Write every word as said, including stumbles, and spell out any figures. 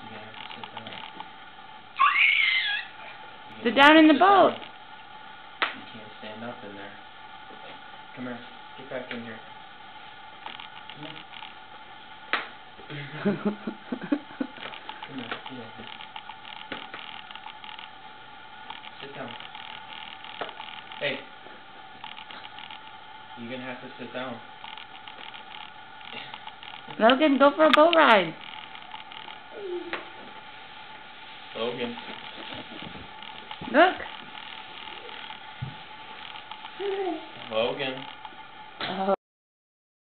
You're gonna have to sit down. Sit down in the boat. Down. You can't stand up in there. Come here. Get back in here. Come on. Come here. Get up here. Sit down. Hey. You're gonna have to sit down. Logan, go for a boat ride. Logan. Look. Logan.